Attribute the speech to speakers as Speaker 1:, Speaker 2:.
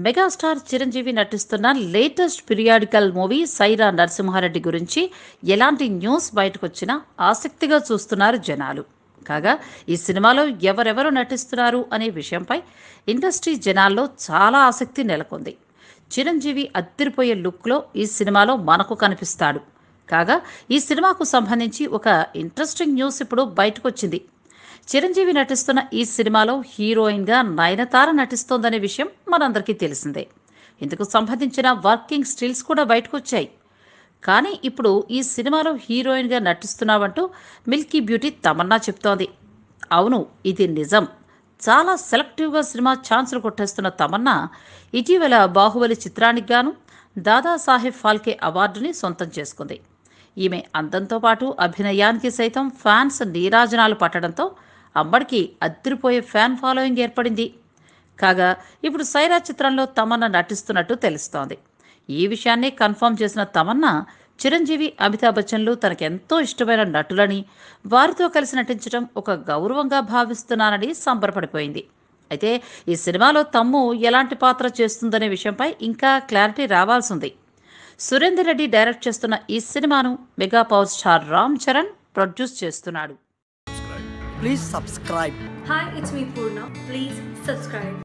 Speaker 1: Megastar Chiranjeevi నటిస్తున్న latest periodical movie Sye Raa Narasimha Reddy గురించి ఎలాంటి న్యూస్ బయటకు వచ్చినా ఆసక్తిగా చూస్తున్నారు జనాలు. కాగా ఈ సినిమాలో ఎవరెవరు నటిస్తున్నారు అనే విషయంపై ఇండస్ట్రీ జనాల్లో చాలా ఆసక్తి నెలకొంది. చిరంజీవి అద్దరిపోయే లుక్లో ఈ సినిమాలో మనకు కనిపిస్తాడు. కాగా ఈ సినిమాకు సంబంధించి ఒక ఇంట్రెస్టింగ్ న్యూస్ ఇప్పుడు బయటకు వచ్చింది. చిరంజీవి నటిస్తున్న ఈ సినిమాలో హీరోయిన్గా నయనతార నటిస్తోందనే విషయం మనందరికీ తెలిసిందే. ఇందుకు సంబంధించిన వర్కింగ్ స్టిల్స్ కూడా బయటకు వచ్చాయి. కానీ ఇప్పుడు ఈ సినిమాలో హీరోయిన్గా నటిస్తున్నావంటూ మిల్కీ బ్యూటీ తమన్నా చెప్తోంది. అవును, ఇది నిజం. చాలా సెలెక్టివ్గా సినిమా ఛాన్సులు కొట్టేస్తున్న తమన్నా ఇటీవల బాహుబలి చిత్రానికి గాను దాదాసాహెబ్ ఫాల్కే అవార్డుని సొంతం చేసుకుంది. ఈమె అందంతో పాటు అభినయానికి సైతం ఫ్యాన్స్ నీరాజనాలు పట్టడంతో అమ్మడికి అద్దరిపోయే ఫ్యాన్ ఫాలోయింగ్ ఏర్పడింది. కాగా ఇప్పుడు సైరా చిత్రంలో తమన్నా నటిస్తున్నట్టు తెలుస్తోంది. ఈ విషయాన్ని కన్ఫర్మ్ చేసిన తమన్నా చిరంజీవి, అమితాబ్ బచ్చన్లు తనకెంతో ఇష్టమైన నటులని, వారితో కలిసి నటించడం ఒక గౌరవంగా భావిస్తున్నానని సంబరపడిపోయింది. అయితే ఈ సినిమాలో తమ్ము ఎలాంటి పాత్ర చేస్తుందనే విషయంపై ఇంకా క్లారిటీ రావాల్సింది. సురేందర్ రెడ్డి డైరెక్ట్ చేస్తున్న ఈ సినిమాను mega power star Ram Charan produce చేస్తున్నాడు.
Speaker 2: Please subscribe.
Speaker 3: Hi, it's me Purna. Please subscribe.